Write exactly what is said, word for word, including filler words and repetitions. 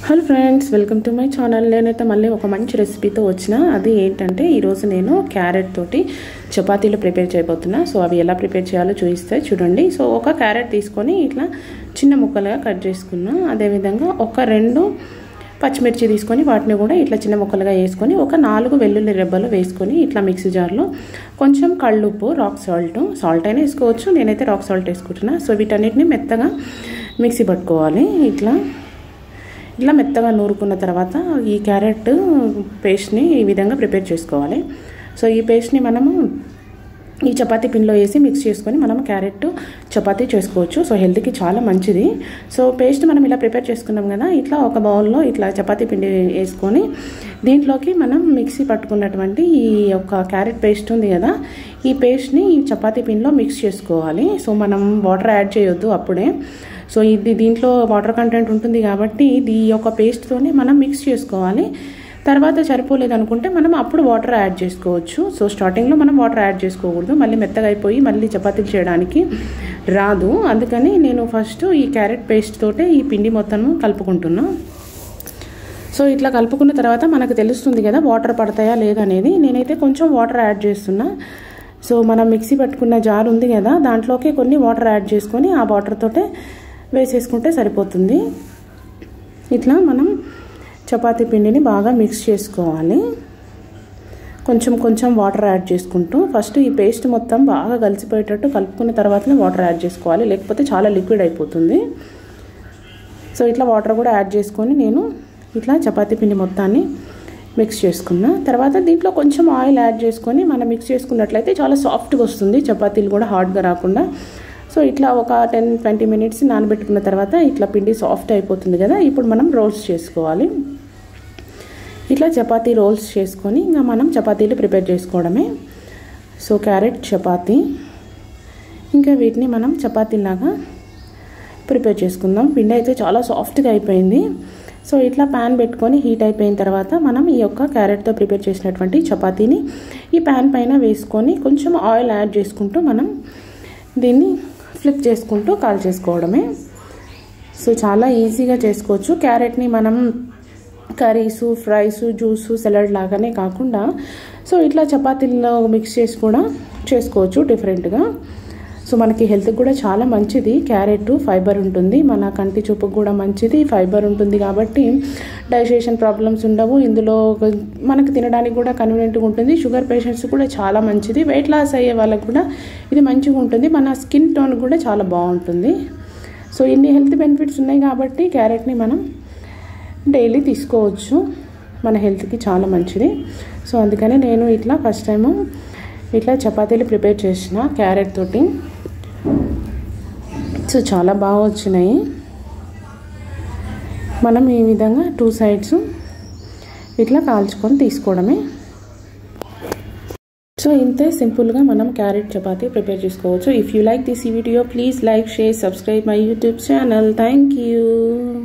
Hello friends, welcome to my channel. నేనైతే మళ్ళీ ఒక మంచి రెసిపీతో వచ్చిన. అది ఏంటంటే ఈరోజు నేను క్యారెట్ తోటి చపాతీలు ప్రిపేర్ చేయబోతున్నా. సో అవి ఎలా ప్రిపేర్ చేయాలో చూపిస్తే చూడండి. సో ఒక క్యారెట్ తీసుకొని ఇట్లా చిన్న ముక్కలుగా కట్ చేసుకున్నా. అదేవిధంగా ఒక రెండు పచ్చిమిర్చి తీసుకొని వాటిని కూడా ఇట్లా చిన్న ముక్కలుగా వేసుకొని ఒక నాలుగు వెల్లుల్లి రెబ్బలు వేసుకొని ఇట్లా మిక్సీ జార్లో కొంచెం కళ్ళుప్పు, రాక్ సాల్ట్ సాల్ట్ అయినా వేసుకోవచ్చు. నేనైతే రాక్ సాల్ట్ వేసుకుంటున్నా. సో వీటన్నిటిని మెత్తగా మిక్సీ పట్టుకోవాలి. ఇట్లా ఇట్లా మెత్తగా నూరుకున్న తర్వాత ఈ క్యారెట్ పేస్ట్ని ఈ విధంగా ప్రిపేర్ చేసుకోవాలి. సో ఈ పేస్ట్ని మనము ఈ చపాతీ పిండిలో వేసి మిక్స్ చేసుకొని మనం క్యారెట్ చపాతీ చేసుకోవచ్చు. సో హెల్త్కి చాలా మంచిది. సో పేస్ట్ మనం ఇలా ప్రిపేర్ చేసుకున్నాం కదా, ఇట్లా ఒక బౌల్లో ఇట్లా చపాతీ పిండి వేసుకొని దీంట్లోకి మనం మిక్సీ పట్టుకున్నటువంటి ఈ యొక్క క్యారెట్ పేస్ట్ ఉంది కదా, ఈ పేస్ట్ని ఈ చపాతీ పిండిలో మిక్స్ చేసుకోవాలి. సో మనం వాటర్ యాడ్ చేయొద్దు అప్పుడే. సో ఇది దీంట్లో వాటర్ కంటెంట్ ఉంటుంది కాబట్టి ఇది యొక్క పేస్ట్తోనే మనం మిక్స్ చేసుకోవాలి. తర్వాత సరిపోలేదు అనుకుంటే మనం అప్పుడు వాటర్ యాడ్ చేసుకోవచ్చు. సో స్టార్టింగ్లో మనం వాటర్ యాడ్ చేసుకోకూడదు, మళ్ళీ మెత్తగా అయిపోయి మళ్ళీ చపాతీలు చేయడానికి రాదు. అందుకని నేను ఫస్ట్ ఈ క్యారెట్ పేస్ట్ తోటే ఈ పిండి మొత్తం కలుపుకుంటున్నా. సో ఇట్లా కలుపుకున్న తర్వాత మనకు తెలుస్తుంది కదా వాటర్ పడతాయా లేదనేది. నేనైతే కొంచెం వాటర్ యాడ్ చేస్తున్నా. సో మనం మిక్సీ పట్టుకున్న జార్ ఉంది కదా, దాంట్లోకి కొన్ని వాటర్ యాడ్ చేసుకొని ఆ వాటర్ తోటే వేసేసుకుంటే సరిపోతుంది. ఇట్లా మనం చపాతీ పిండిని బాగా మిక్స్ చేసుకోవాలి. కొంచెం కొంచెం వాటర్ యాడ్ చేసుకుంటూ ఫస్ట్ ఈ పేస్ట్ మొత్తం బాగా కలిసిపోయేటట్టు కలుపుకున్న తర్వాతనే వాటర్ యాడ్ చేసుకోవాలి, లేకపోతే చాలా లిక్విడ్ అయిపోతుంది. సో ఇట్లా వాటర్ కూడా యాడ్ చేసుకొని నేను ఇట్లా చపాతీ పిండి మొత్తాన్ని మిక్స్ చేసుకున్నా. తర్వాత దీంట్లో కొంచెం ఆయిల్ యాడ్ చేసుకొని మనం మిక్స్ చేసుకున్నట్లయితే చాలా సాఫ్ట్గా వస్తుంది, చపాతీలు కూడా హార్డ్గా రాకుండా. సో ఇట్లా ఒక టెన్ ట్వంటీ మినిట్స్ నానబెట్టుకున్న తర్వాత ఇట్లా పిండి సాఫ్ట్ అయిపోతుంది కదా. ఇప్పుడు మనం రోల్స్ చేసుకోవాలి. ఇట్లా చపాతీ రోల్స్ చేసుకొని ఇంకా మనం చపాతీలు ప్రిపేర్ చేసుకోవడమే. సో క్యారెట్ చపాతీ, ఇంకా వీటిని మనం చపాతీలాగా ప్రిపేర్ చేసుకుందాం. పిండి అయితే చాలా సాఫ్ట్గా అయిపోయింది. సో ఇట్లా ప్యాన్ పెట్టుకొని హీట్ అయిపోయిన తర్వాత మనం ఈ యొక్క క్యారెట్తో ప్రిపేర్ చేసినటువంటి చపాతీని ఈ ప్యాన్ పైన వేసుకొని కొంచెం ఆయిల్ యాడ్ చేసుకుంటూ మనం దీన్ని ఫ్లిప్ చేసుకుంటూ కాల్ చేసుకోవడమే. సో చాలా ఈజీగా చేసుకోవచ్చు. క్యారెట్ని మనం కర్రీసు, ఫ్రైసు, జ్యూసు, సలాడ్ లాగానే కాకుండా సో ఇట్లా చపాతీల్లో మిక్స్ చేసి కూడా చేసుకోవచ్చు డిఫరెంట్గా. సో మనకి హెల్త్కి కూడా చాలా మంచిది. క్యారెట్ ఫైబర్ ఉంటుంది, మన కంటి చూపుకు కూడా మంచిది, ఫైబర్ ఉంటుంది కాబట్టి డైజెషన్ ప్రాబ్లమ్స్ ఉండవు. ఇందులో మనకు తినడానికి కూడా కన్వీనియంట్గా ఉంటుంది. షుగర్ పేషెంట్స్ కూడా చాలా మంచిది. వెయిట్ లాస్ అయ్యే వాళ్ళకు కూడా ఇది మంచిగా ఉంటుంది. మన స్కిన్ టోన్ కూడా చాలా బాగుంటుంది. సో ఇన్ని హెల్త్ బెనిఫిట్స్ ఉన్నాయి కాబట్టి క్యారెట్ని మనం డైలీ తీసుకోవచ్చు, మన హెల్త్కి చాలా మంచిది. సో అందుకని నేను ఇట్లా ఫస్ట్ టైము ఇట్లా చపాతీలు ప్రిపేర్ చేసిన క్యారెట్ తోటి. సో చాలా బాగా వచ్చినాయి. మనం ఈ విధంగా టూ సైడ్స్ ఇట్లా కాల్చుకొని తీసుకోవడమే. సో ఇంతే సింపుల్గా మనం క్యారెట్ చపాతీ ప్రిపేర్ చేసుకోవచ్చు. If you like this video please like, share, subscribe my YouTube channel. Thank you.